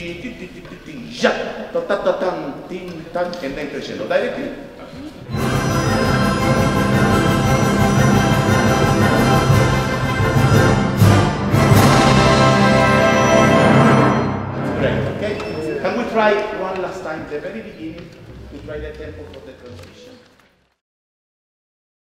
ja, ta ta ta tan, tin tan, and then crescendo directly. Great, okay? Can we try one last time, the very beginning, to try the tempo for the transition?